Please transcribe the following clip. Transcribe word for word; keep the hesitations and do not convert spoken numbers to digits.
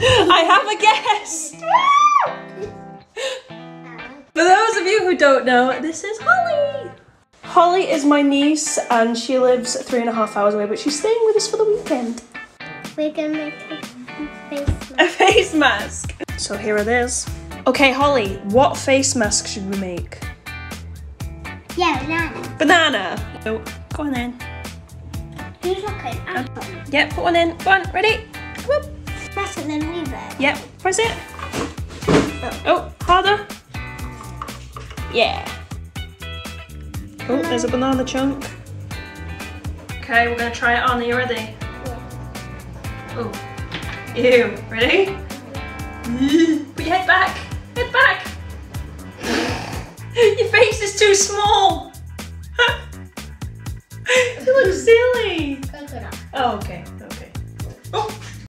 I have a guest. For those of you who don't know, this is Holly. Holly is my niece and she lives three and a half hours away, but she's staying with us for the weekend. We're gonna make a face mask. A face mask. So here it is. Okay, Holly, what face mask should we make? Yeah, banana. Banana. Oh, go on then. Who's looking? I'm Uh, yep, put one in. Go on, ready? Come on. press it and then leave it. Yep, press it. Oh, harder. Yeah. Oh, there's a banana chunk. Okay, we're gonna try it on. Are you ready? Oh, ew, ready? Put your head back, head back. Your face is too small. You look silly. Coconut. Oh, okay, okay. Oh.